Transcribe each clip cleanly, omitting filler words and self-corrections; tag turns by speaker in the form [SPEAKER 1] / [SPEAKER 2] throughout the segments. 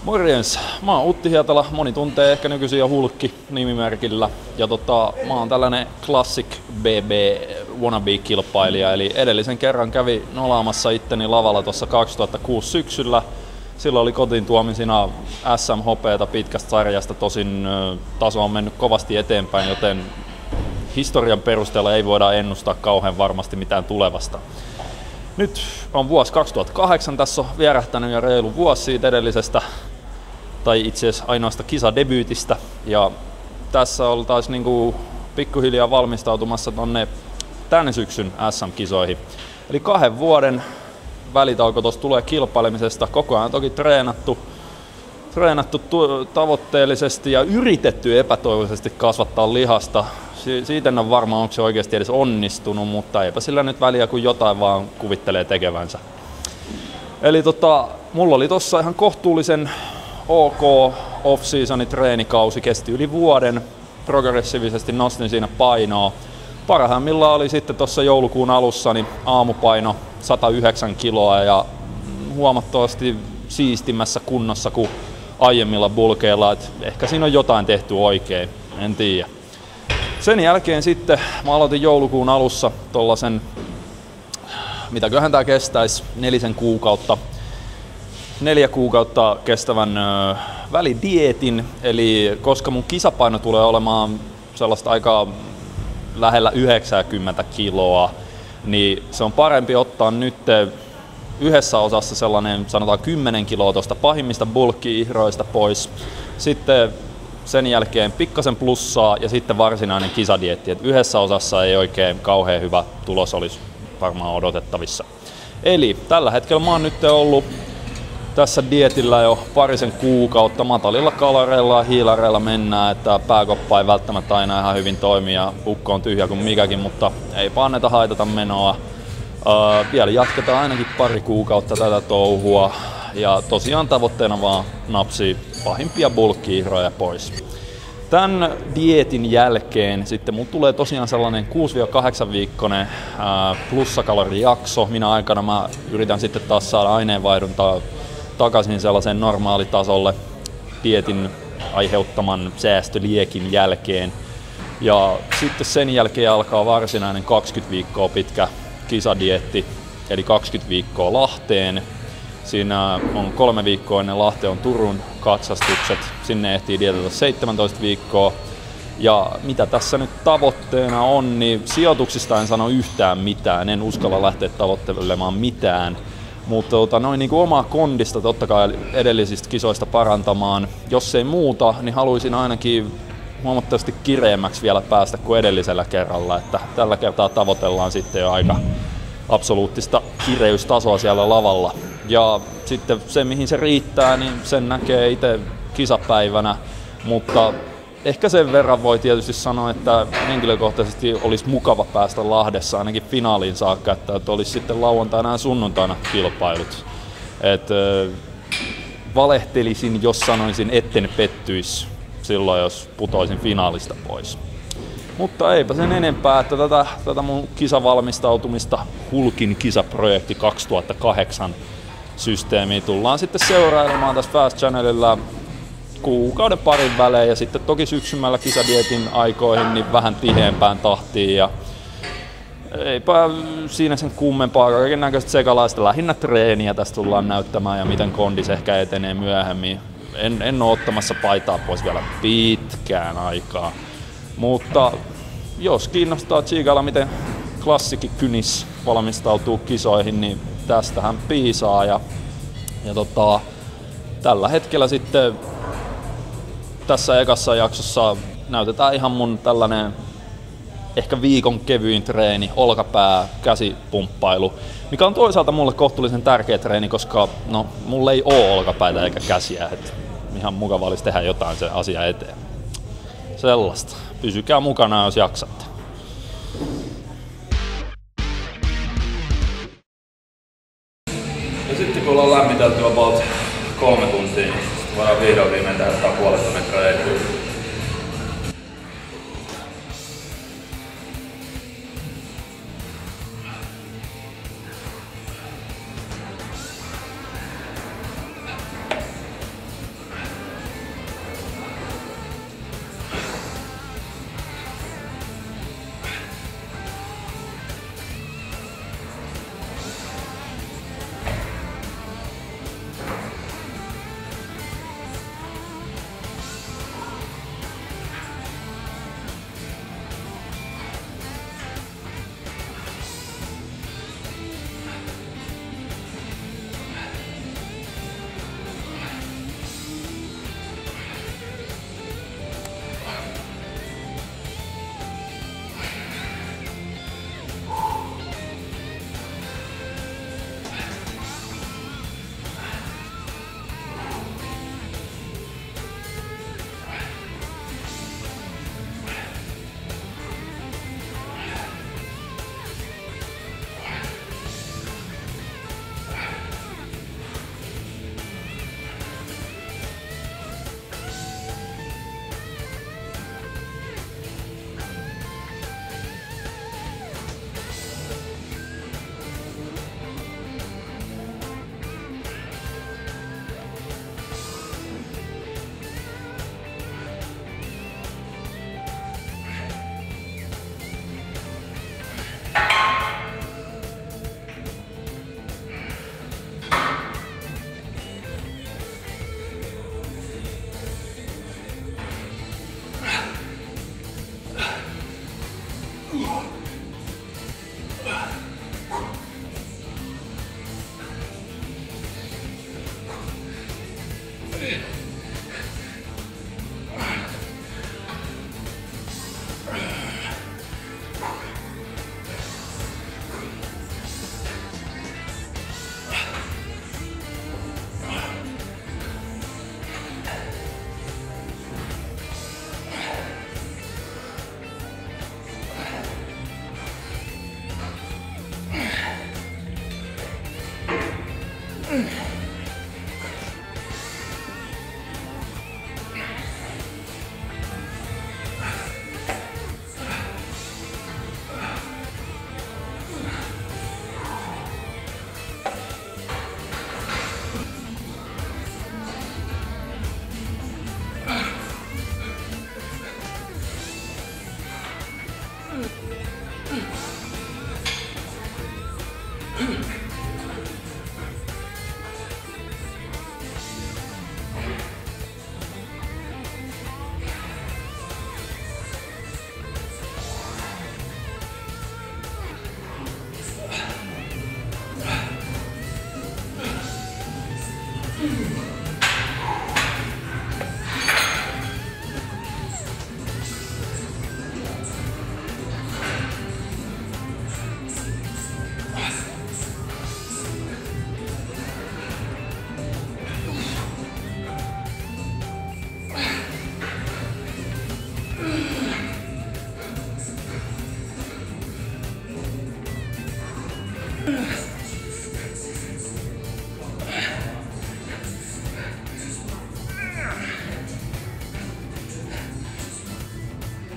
[SPEAKER 1] Morjens, mä oon Utti Hietala, moni tuntee ehkä nykyisin jo Hulkki nimimerkillä. Ja mä oon tällainen Classic BB wannabe-kilpailija, eli edellisen kerran kävi nolaamassa itteni lavalla tuossa 2006 syksyllä. Silloin oli kotiin tuomisina SM-hopeeta pitkästä sarjasta, tosin taso on mennyt kovasti eteenpäin, joten historian perusteella ei voida ennustaa kauhean varmasti mitään tulevasta. Nyt on vuosi 2008, tässä on vierähtänyt jo reilu vuosi siitä edellisestä, tai itse asiassa ainoasta kisadebyytistä, ja tässä oltaisiin niinku pikkuhiljaa valmistautumassa tonne tän syksyn SM-kisoihin. Eli 2 vuoden välitauko tuossa tulee kilpailemisesta, koko ajan toki treenattu tavoitteellisesti ja yritetty epätoivoisesti kasvattaa lihasta. Siitä en ole varma, onko se oikeasti edes onnistunut, mutta eipä sillä nyt väliä, kun jotain vaan kuvittelee tekevänsä. Eli mulla oli tossa ihan kohtuullisen ok off-seasonin treenikausi, kesti yli vuoden, progressiivisesti nostin siinä painoa. Parhaimmillaan oli sitten tuossa joulukuun alussa niin aamupaino 109 kiloa ja huomattavasti siistimmässä kunnossa kuin aiemmilla bulkeilla, että ehkä siinä on jotain tehty oikein, en tiedä. Sen jälkeen sitten mä aloitin joulukuun alussa tollasen, mitäköhän tää kestäisi, 4 kuukautta kestävän välidietin, eli koska mun kisapaino tulee olemaan sellaista aika lähellä 90 kiloa, niin se on parempi ottaa nyt yhdessä osassa sellainen sanotaan 10 kiloa tuosta pahimmista bulkki-ihroista pois, sitten sen jälkeen pikkasen plussaa ja sitten varsinainen kisadieetti. Et yhdessä osassa ei oikein kauhean hyvä tulos olisi varmaan odotettavissa. Eli tällä hetkellä mä oon nyt ollut tässä dietillä jo parisen kuukautta. Matalilla kaloreilla ja hiilareilla mennään, että pääkoppa ei välttämättä aina ihan hyvin toimi ja ukko on tyhjä kuin mikäkin, mutta eipä anneta haitata menoa. Vielä jatketaan ainakin pari kuukautta tätä touhua. Ja tosiaan tavoitteena vaan napsii pahimpia bulkki-ihroja pois. Tän dieetin jälkeen sitten mulla tulee tosiaan sellainen 6-8 viikkoinen plussakalorijakso. Minä aikana mä yritän sitten taas saada aineenvaihduntaa takaisin sellaisen normaalitasolle dieetin aiheuttaman säästöliekin jälkeen. Ja sitten sen jälkeen alkaa varsinainen 20 viikkoa pitkä kisadieetti, eli 20 viikkoa Lahteen. Siinä on 3 viikkoa ennen Lahteen on Turun katsastukset, sinne ehtii dietata 17 viikkoa. Ja mitä tässä nyt tavoitteena on, niin sijoituksista en sano yhtään mitään, en uskalla lähteä tavoittelemaan mitään. Mutta noin niin kuin omaa kondista totta kai edellisistä kisoista parantamaan. Jos ei muuta, niin haluaisin ainakin huomattavasti kireemmäksi vielä päästä kuin edellisellä kerralla. Että tällä kertaa tavoitellaan sitten jo aika absoluuttista kireystasoa siellä lavalla. Ja sitten se, mihin se riittää, niin sen näkee itse kisapäivänä, mutta ehkä sen verran voi tietysti sanoa, että henkilökohtaisesti olisi mukava päästä Lahdessa ainakin finaaliin saakka, että olisi sitten lauantaina ja sunnuntaina kilpailut. Valehtelisin, jos sanoisin, etten pettyisi silloin, jos putoisin finaalista pois. Mutta eipä sen enempää, että tätä mun kisavalmistautumista Hulkin kisaprojekti 2008 systeemiä tullaan sitten seurailemaan tässä Fast Channelilla kuukauden parin välein ja sitten toki syksymällä kisadietin aikoihin niin vähän tiheämpään tahtiin ja eipä siinä sen kummempaa, kaikennäköistä sekalaista, lähinnä treeniä tässä tullaan näyttämään ja miten kondis ehkä etenee myöhemmin. En ole ottamassa paitaa pois vielä pitkään aikaa, mutta jos kiinnostaa tsiikailla miten klassikki kynis valmistautuu kisoihin, niin tästähän piisaa ja tällä hetkellä sitten tässä ekassa jaksossa näytetään ihan mun tällainen ehkä viikon kevyin treeni, olkapää, käsipumppailu, mikä on toisaalta mulle kohtuullisen tärkeä treeni, koska no, mulla ei oo olkapäitä eikä käsiä, että ihan mukava olisi tehdä jotain sen asian eteen. Sellaista. Pysykää mukana, jos jaksatte. Ja sitten kun ollaan lämmitelty about 3 tuntia, niin voidaan vihdoin viimein tehdä puolet tunnin treeniä.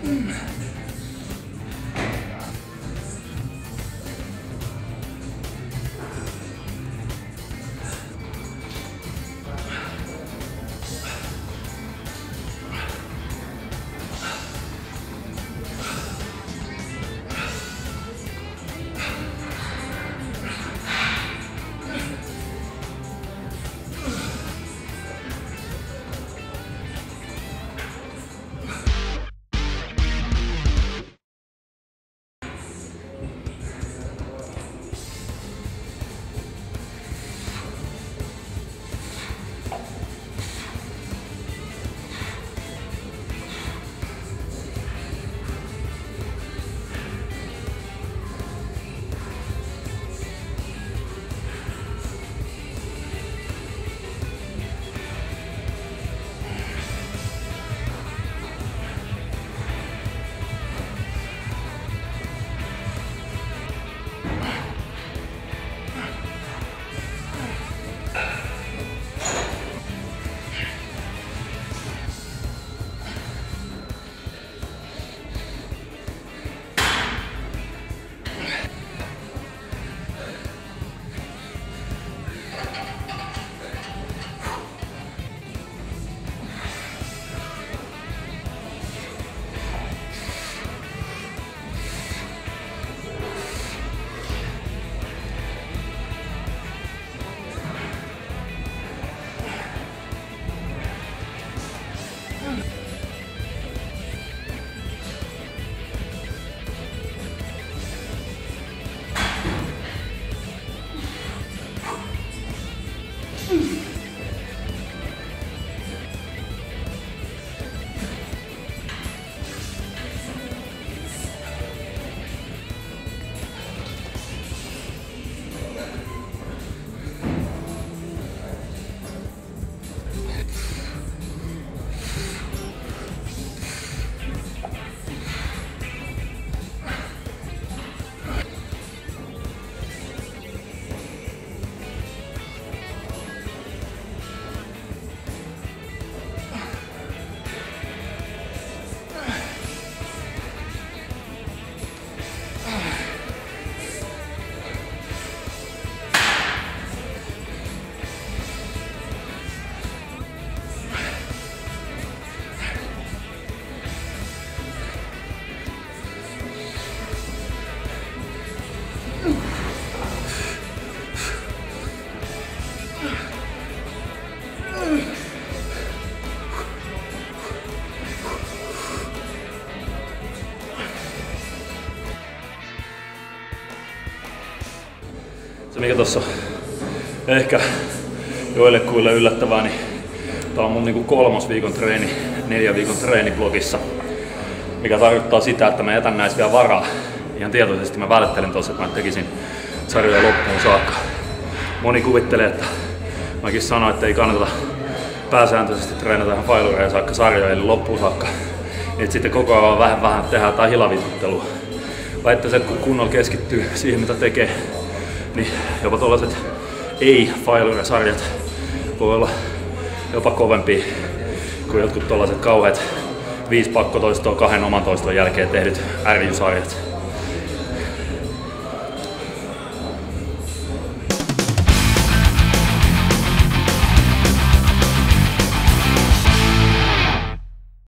[SPEAKER 2] Se mikä tossa ehkä joillekuille yllättävää, niin tää on mun niinku 3. viikon treeni, 4 viikon treeniblogissa. Mikä tarkoittaa sitä, että mä jätän näistä vielä varaa. Ihan tietoisesti mä välttelen tossa, että mä tekisin sarjoja loppuun saakka. Moni kuvittelee, että mäkin sanoin, että ei kannata pääsääntöisesti treenata ihan failureja saakka sarjoja eli loppuun saakka. Niin sitten koko ajan vähän tehdään tää hilavituttelua. Väittäisin, että kun kunnolla keskittyy siihen mitä tekee, niin jopa tuollaiset ei-failure-sarjat voi olla jopa kovempia kuin jotkut tuollaiset kauheat 5 pakkotoistoa 2 oman toiston jälkeen tehdyt RJ-sarjat.